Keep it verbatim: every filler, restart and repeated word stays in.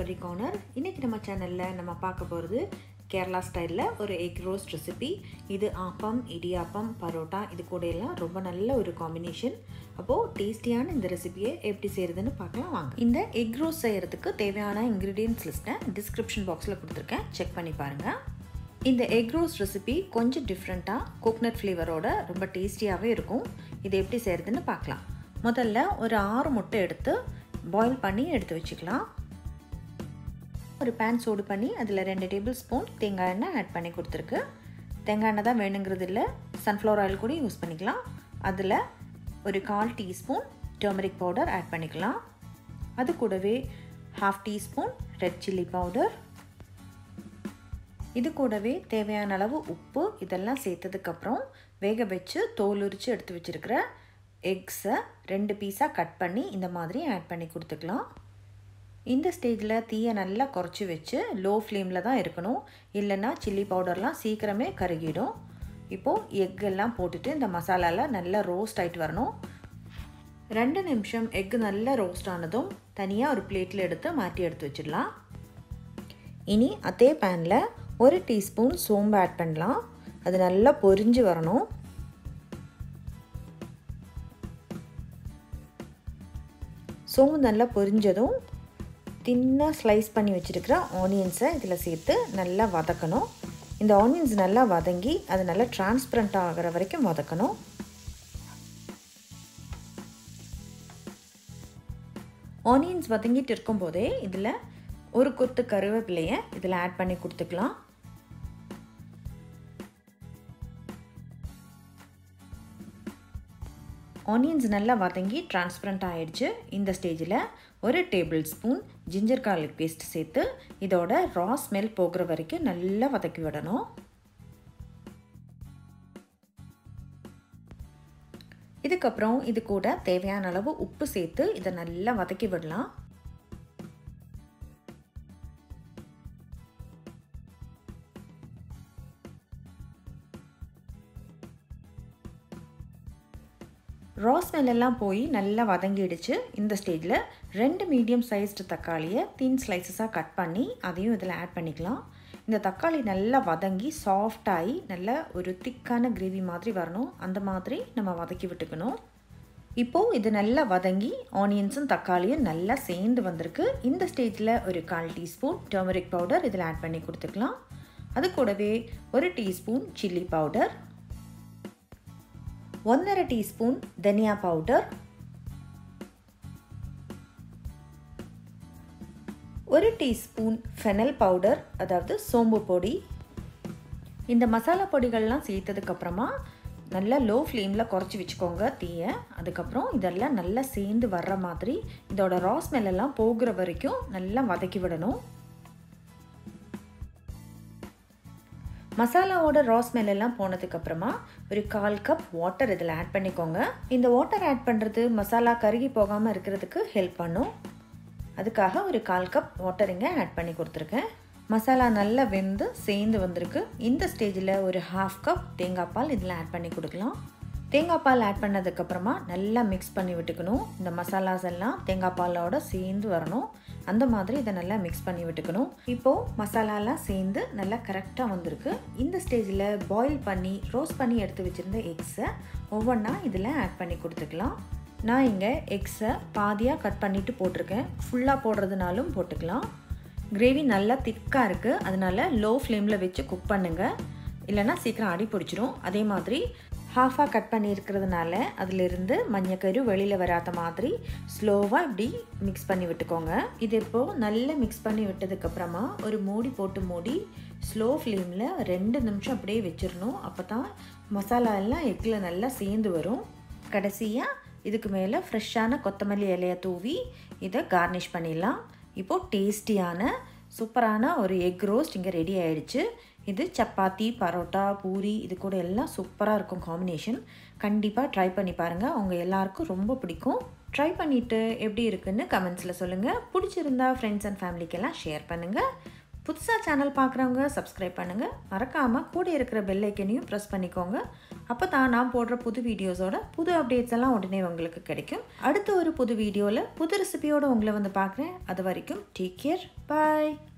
curry corner. இன்னைக்கு நம்ம சேனல்ல நம்ம பார்க்க போறது கேரளா ஸ்டைல்ல ஒரு egg roast recipe. இது Appam, Idiappam, Parotta இது கூட எல்லாம் ரொம்ப நல்ல ஒரு காம்பினேஷன். அப்போ டேஸ்டியான இந்த ரெசிபியை எப்படி செய்யறதுன்னு பார்க்கலாம் வாங்க. இந்த egg roast செய்யறதுக்கு தேவையான ingredients list-ஐ description box-ல கொடுத்திருக்கேன். செக் பண்ணி பாருங்க. இந்த egg roast recipe கொஞ்சம் டிஃபரண்டா coconut flavor-ஓட ரொம்ப டேஸ்டியாவே இருக்கும். இது எப்படி செய்யறதுன்னு பார்க்கலாம். முதல்ல ஒரு ஆறு முட்டை எடுத்து boil பண்ணி எடுத்து வச்சுக்கலாம். ஒரு pan சூடு பண்ணி அதில் ரெண்டு டேபிள் ஸ்பூன் தேங்காய் எண்ணெய் ஆட் பண்ணி கொடுத்துருக்கு. தேங்காய் எண்ணெய் தான் வேணுங்கிறது இல்லை, சன்ஃப்ளவர் ஆயில் கூட யூஸ் பண்ணிக்கலாம். அதில் ஒரு கால் டீஸ்பூன் டர்மரிக் பவுடர் ஆட் பண்ணிக்கலாம். அது கூடவே half teaspoon red chilli powder, இது கூடவே தேவையான அளவு உப்பு இதெல்லாம் சேர்த்ததுக்கப்புறம் வேக வச்சு தோல் உரித்து எடுத்து வச்சுருக்கிற எக்ஸை ரெண்டு பீஸாக கட் பண்ணி இந்த மாதிரி ஆட் பண்ணி கொடுத்துக்கலாம். இந்த ஸ்டேஜில் தீயை நல்லா குறைச்சி வச்சு லோ ஃப்ளேமில் தான் இருக்கணும், இல்லைன்னா சில்லி பவுடர்லாம் சீக்கிரமே கருகிடும். இப்போது எக்கெல்லாம் போட்டுட்டு இந்த மசாலாவில் நல்லா ரோஸ்ட் ஆகிட்டு வரணும். ரெண்டு நிமிஷம் எக்கு நல்லா ரோஸ்ட் ஆனதும் தனியாக ஒரு பிளேட்டில் எடுத்து மாற்றி எடுத்து வச்சிடலாம். இனி அதே பேனில் ஒரு டீஸ்பூன் சோம்பு ஆட் பண்ணலாம். அது நல்லா பொரிஞ்சு வரணும். சோம்பு நல்லா பொரிஞ்சதும் தின்னாக ஸ்லைஸ் பண்ணி வச்சுருக்கிற ஆனியன்ஸை இதில் சேர்த்து நல்லா வதக்கணும். இந்த ஆனியன்ஸ் நல்லா வதங்கி அது நல்லா டிரான்ஸ்பரண்ட் ஆகிற வரைக்கும் வதக்கணும். ஆனியன்ஸ் வதங்கிட்டு இருக்கும்போதே இதில் ஒரு கொத்து கருவேப்பிலையை இதில் ஆட் பண்ணி கொடுத்துக்கலாம். ஆனியன்ஸ் நல்லா வதங்கி டிரான்ஸ்பரண்ட் ஆகிடுச்சு. இந்த ஸ்டேஜில் ஒரு tablespoon ginger garlic paste சேர்த்து இதோட ரா ஸ்மெல் போகிற வரைக்கும் நல்லா வதக்கி விடணும். இதுக்கப்புறம் இது கூட தேவையான அளவு உப்பு சேர்த்து இதை நல்லா வதக்கி விடலாம். ரா ஸ்மெல் எல்லாம் போய் நல்லா வதங்கிடுச்சு. இந்த ஸ்டேஜில் ரெண்டு மீடியம் சைஸ்டு தக்காளியை தின் ஸ்லைசஸாக கட் பண்ணி அதையும் இதில் ஆட் பண்ணிக்கலாம். இந்த தக்காளி நல்லா வதங்கி சாஃப்டாகி நல்லா ஒரு திக்கான கிரேவி மாதிரி வரணும். அந்த மாதிரி நம்ம வதக்கி விட்டுக்கணும். இப்போது இது நல்லா வதங்கி ஆனியன்ஸும் தக்காளியும் நல்லா சேர்ந்து வந்திருக்கு. இந்த ஸ்டேஜில் ஒரு கால் டீஸ்பூன் டர்மரிக் பவுடர் இதில் ஆட் பண்ணி கொடுத்துக்கலாம். அது கூடவே ஒரு டீஸ்பூன் சில்லி பவுடர், ஒன்றரை டீஸ்பூன் தனியா பவுடர், ஒரு டீஸ்பூன் ஃபெனல் பவுடர் அதாவது சோம்பு பொடி. இந்த மசாலா பொடிகள்லாம் சேர்த்ததுக்கப்புறமா நல்லா லோ ஃப்ளேமில் குறைச்சி வச்சுக்கோங்க தீயை. அதுக்கப்புறம் இதெல்லாம் நல்லா சேர்ந்து வர்ற மாதிரி இதோட ரா ஸ்மெல் எல்லாம் போகிற வரைக்கும் நல்லா வதக்கி விடணும். மசாலாவோட ரா ஸ்மெல் எல்லாம் போனதுக்கப்புறமா ஒரு கால் கப் வாட்டர் இதில் ஆட் பண்ணிக்கோங்க. இந்த வாட்டர் ஆட் பண்ணுறது மசாலா கருகி போகாமல் இருக்கிறதுக்கு ஹெல்ப் பண்ணும். அதுக்காக ஒரு கால் கப் வாட்டர் இங்கே ஆட் பண்ணி கொடுத்துருக்கேன். மசாலா நல்லா வெந்து சேர்ந்து வந்திருக்கு. இந்த ஸ்டேஜில் ஒரு ஹாஃப் கப் தேங்காய் பால் இதில் ஆட் பண்ணி கொடுக்கலாம். தேங்காய் பால் ஆட் பண்ணதுக்கப்புறமா நல்லா மிக்ஸ் பண்ணி விட்டுக்கணும். இந்த மசாலாஸ் எல்லாம் தேங்காய் பாலோட சேர்ந்து வரணும். அந்த மாதிரி இதை நல்லா மிக்ஸ் பண்ணி விட்டுக்கணும். இப்போது மசாலாலாம் சேர்ந்து நல்லா கரெக்டாக வந்திருக்கு. இந்த ஸ்டேஜில் பாயில் பண்ணி ரோஸ்ட் பண்ணி எடுத்து வச்சுருந்த எக்ஸை ஒவ்வொன்றா இதில் ஆட் பண்ணி கொடுத்துக்கலாம். நான் இங்கே எக்ஸை பாதியாக கட் பண்ணிவிட்டு போட்டிருக்கேன். ஃபுல்லாக போடுறதுனாலும் போட்டுக்கலாம். கிரேவி நல்லா திக்காக இருக்குது, அதனால் லோ ஃப்ளேமில் வச்சு குக் பண்ணுங்கள், இல்லைனா சீக்கிரம் அடி பிடிச்சிரும். அதே மாதிரி ஹாஃபாக கட் பண்ணியிருக்கிறதுனால அதிலிருந்து மஞ்சக்கரு வெளியில் வராத மாதிரி ஸ்லோவாக இப்படி மிக்ஸ் பண்ணி விட்டுக்கோங்க. இது இப்போது நல்லா மிக்ஸ் பண்ணி விட்டதுக்கப்புறமா ஒரு மூடி போட்டு மூடி ஸ்லோ ஃப்ளேமில் ரெண்டு நிமிஷம் அப்படியே வச்சிடணும். அப்போ தான் மசாலா எல்லாம் எக்கில் நல்லா சேர்ந்து வரும். கடைசியாக இதுக்கு மேலே ஃப்ரெஷ்ஷான கொத்தமல்லி இலையை தூவி இதை கார்னிஷ் பண்ணிடலாம். இப்போது டேஸ்டியான சூப்பரான ஒரு எக் ரோஸ்ட் இங்கே ரெடி ஆகிடுச்சு. இது சப்பாத்தி, பரோட்டா, பூரி இது கூட எல்லாம் சூப்பராக இருக்கும் காம்பினேஷன். கண்டிப்பாக ட்ரை பண்ணி பாருங்கள், உங்கள் எல்லாருக்கும் ரொம்ப பிடிக்கும். ட்ரை பண்ணிவிட்டு எப்படி இருக்குன்னு கமெண்ட்ஸில் சொல்லுங்கள். பிடிச்சிருந்தா ஃப்ரெண்ட்ஸ் அண்ட் ஃபேமிலிக்கெல்லாம் ஷேர் பண்ணுங்கள். புதுசாக சேனல் பார்க்குறவங்க சப்ஸ்கிரைப் பண்ணுங்கள். மறக்காமல் கூட இருக்கிற பெல் ஐக்கனையும் ப்ரெஸ் பண்ணிக்கோங்க. அப்போ தான் நான் போடுற புது வீடியோஸோட புது அப்டேட்ஸ் எல்லாம் உடனே உங்களுக்கு கிடைக்கும். அடுத்த ஒரு புது வீடியோவில் புது ரெசிபியோடு உங்களை வந்து பார்க்குறேன். அது வரைக்கும் டேக் கேர், பாய்.